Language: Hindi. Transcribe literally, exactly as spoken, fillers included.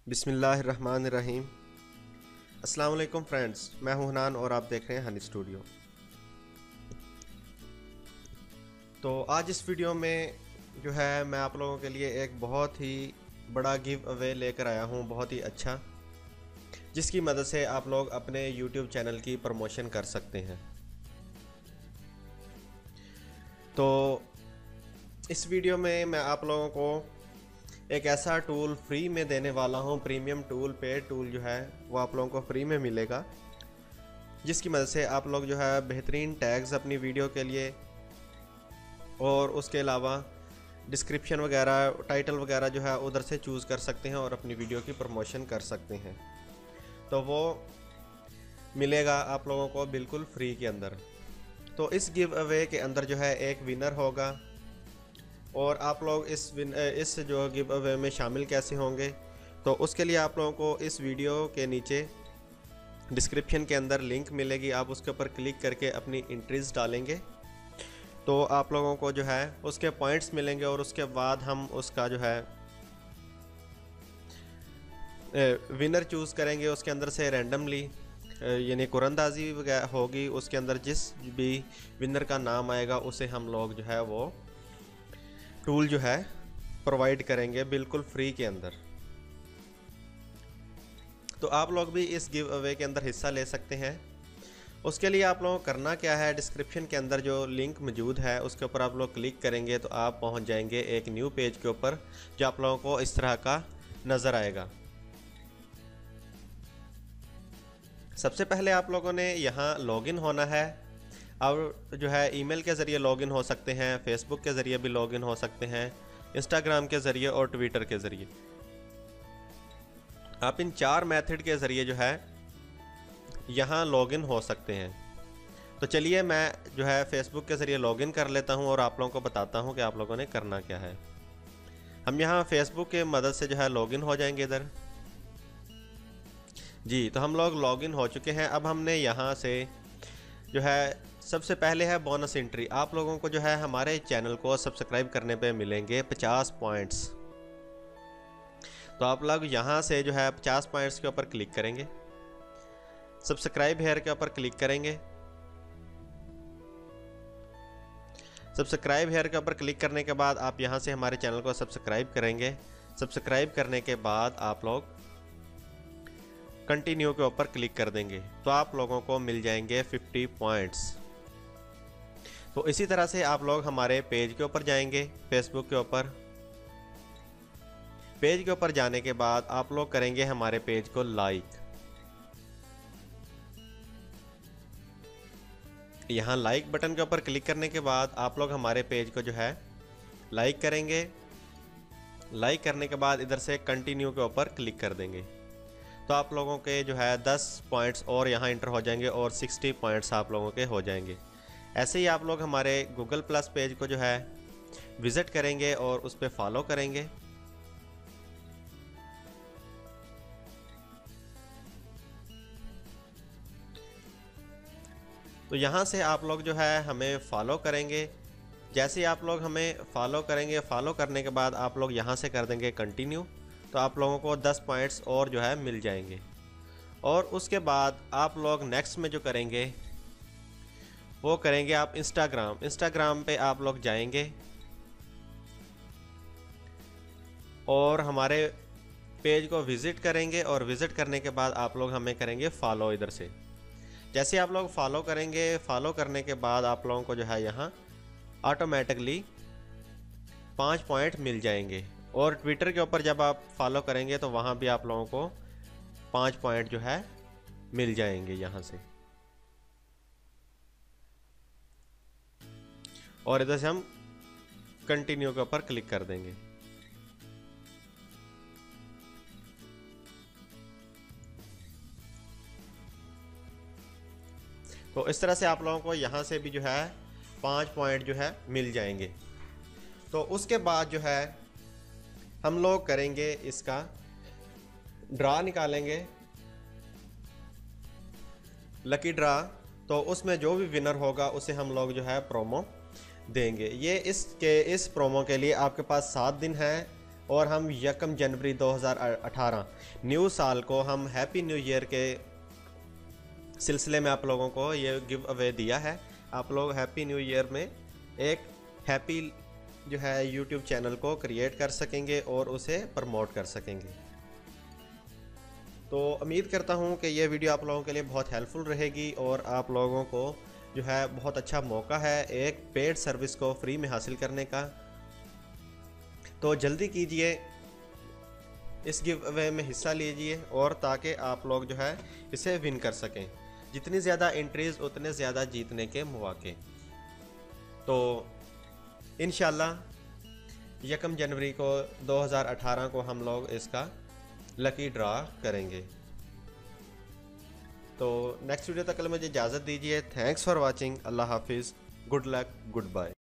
बिस्मिल्लाहिर्रहमानिर्रहीम। अस्सलाम वालेकुम फ्रेंड्स, मैं हूं हनान और आप देख रहे हैं हनी स्टूडियो। तो आज इस वीडियो में जो है मैं आप लोगों के लिए एक बहुत ही बड़ा गिव अवे लेकर आया हूं, बहुत ही अच्छा, जिसकी मदद से आप लोग अपने यूट्यूब चैनल की प्रमोशन कर सकते हैं। तो इस वीडियो में मैं आप लोगों को एक ऐसा टूल फ्री में देने वाला हूं, प्रीमियम टूल, पेड टूल जो है वो आप लोगों को फ्री में मिलेगा, जिसकी मदद से आप लोग जो है बेहतरीन टैग्स अपनी वीडियो के लिए और उसके अलावा डिस्क्रिप्शन वगैरह, टाइटल वगैरह जो है उधर से चूज़ कर सकते हैं और अपनी वीडियो की प्रमोशन कर सकते हैं। तो वो मिलेगा आप लोगों को बिल्कुल फ्री के अंदर। तो इस गिव अवे के अंदर जो है एक विनर होगा और आप लोग इस विन इस जो गिव अवे में शामिल कैसे होंगे, तो उसके लिए आप लोगों को इस वीडियो के नीचे डिस्क्रिप्शन के अंदर लिंक मिलेगी, आप उसके ऊपर क्लिक करके अपनी एंट्रीज डालेंगे तो आप लोगों को जो है उसके पॉइंट्स मिलेंगे और उसके बाद हम उसका जो है विनर चूज़ करेंगे। उसके अंदर से रैंडमली यानी कुरंदाजी वगैरह होगी, उसके अंदर जिस भी विनर का नाम आएगा उसे हम लोग जो है वो टूल जो है प्रोवाइड करेंगे बिल्कुल फ्री के अंदर। तो आप लोग भी इस गिव अवे के अंदर हिस्सा ले सकते हैं। उसके लिए आप लोगों को करना क्या है, डिस्क्रिप्शन के अंदर जो लिंक मौजूद है उसके ऊपर आप लोग क्लिक करेंगे तो आप पहुंच जाएंगे एक न्यू पेज के ऊपर, जो आप लोगों को इस तरह का नज़र आएगा। सबसे पहले आप लोगों ने यहाँ लॉगिन होना है और जो है ईमेल के ज़रिए लॉगिन हो सकते हैं, फेसबुक के ज़रिए भी लॉगिन हो सकते हैं, इंस्टाग्राम के ज़रिए और ट्विटर के ज़रिए। आप इन चार मेथड के ज़रिए जो है यहाँ लॉगिन हो सकते हैं। तो चलिए मैं जो है फेसबुक के ज़रिए लॉगिन कर लेता हूँ और आप लोगों को बताता हूँ कि आप लोगों ने करना क्या है। हम यहाँ फेसबुक के मदद से जो है लॉगिन हो जाएंगे इधर जी। तो हम लोग लॉगिन हो चुके हैं। अब हमने यहाँ से जो है सबसे पहले है बोनस एंट्री। आप लोगों को जो है हमारे चैनल को सब्सक्राइब करने पे मिलेंगे पचास पॉइंट्स। तो आप लोग यहाँ से जो है पचास पॉइंट्स के ऊपर क्लिक करेंगे, सब्सक्राइब हेयर के ऊपर क्लिक करेंगे। सब्सक्राइब हेयर के ऊपर क्लिक करने के बाद आप यहाँ से हमारे चैनल को सब्सक्राइब करेंगे। सब्सक्राइब करने के बाद आप लोग कंटिन्यू के ऊपर क्लिक कर देंगे तो आप लोगों को मिल जाएंगे पचास पॉइंट्स। तो इसी तरह से आप लोग हमारे पेज के ऊपर जाएंगे, फेसबुक के ऊपर। पेज के ऊपर जाने के बाद आप लोग करेंगे हमारे पेज को लाइक। यहाँ लाइक बटन के ऊपर क्लिक करने के बाद आप लोग हमारे पेज को जो है लाइक करेंगे। लाइक करने के बाद इधर से कंटिन्यू के ऊपर क्लिक कर देंगे तो आप लोगों के जो है दस पॉइंट्स और यहाँ इंटर हो जाएंगे और साठ पॉइंट्स आप लोगों के हो जाएंगे। ऐसे ही आप लोग हमारे गूगल प्लस पेज को जो है विज़िट करेंगे और उस पर फॉलो करेंगे। तो यहाँ से आप लोग जो है हमें फॉलो करेंगे। जैसे ही आप लोग हमें फॉलो करेंगे, फॉलो करने के बाद आप लोग यहाँ से कर देंगे कंटिन्यू, तो आप लोगों को दस पॉइंट्स और जो है मिल जाएंगे। और उसके बाद आप लोग नेक्स्ट में जो करेंगे वो करेंगे आप इंस्टाग्राम। इंस्टाग्राम पे आप लोग जाएंगे और हमारे पेज को विज़िट करेंगे और विज़िट करने के बाद आप लोग हमें करेंगे फॉलो इधर से। जैसे आप लोग फॉलो करेंगे, फॉलो करने के बाद आप लोगों को जो है यहाँ ऑटोमेटिकली पाँच पॉइंट मिल जाएंगे। और ट्विटर के ऊपर जब आप फॉलो करेंगे तो वहाँ भी आप लोगों को पाँच पॉइंट जो है मिल जाएंगे यहाँ से। और इधर से हम कंटिन्यू के ऊपर क्लिक कर देंगे। तो इस तरह से आप लोगों को यहाँ से भी जो है पाँच पॉइंट जो है मिल जाएंगे। तो उसके बाद जो है हम लोग करेंगे इसका ड्रा निकालेंगे, लकी ड्रा। तो उसमें जो भी विनर होगा उसे हम लोग जो है प्रोमो देंगे। ये इसके इस प्रोमो के लिए आपके पास सात दिन है और हम यकम जनवरी दो हज़ार अठारह न्यू साल को हम हैप्पी न्यू ईयर के सिलसिले में आप लोगों को ये गिव अवे दिया है। आप लोग हैप्पी न्यू ईयर में एक हैप्पी जो है यूट्यूब चैनल को क्रिएट कर सकेंगे और उसे प्रमोट कर सकेंगे। तो उम्मीद करता हूँ कि ये वीडियो आप लोगों के लिए बहुत हेल्पफुल रहेगी और आप लोगों को जो है बहुत अच्छा मौका है एक पेड सर्विस को फ्री में हासिल करने का। तो जल्दी कीजिए, इस गिव अवे में हिस्सा लीजिए और ताकि आप लोग जो है इसे विन कर सकें। जितनी ज़्यादा एंट्रीज उतने ज़्यादा जीतने के मौके। तो इंशाल्लाह यकम जनवरी को दो हज़ार अठारह को हम लोग इसका लकी ड्रा करेंगे। तो नेक्स्ट वीडियो तक के लिए मुझे इजाज़त दीजिए। Thanks for watching. अल्लाह हाफिज़। Good luck, good bye.